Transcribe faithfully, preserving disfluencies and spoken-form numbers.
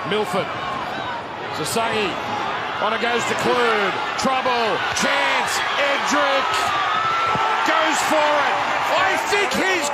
Milford. Sasagi. On it goes to Clude. Trouble. Chance. Edricks goes for it. I think he's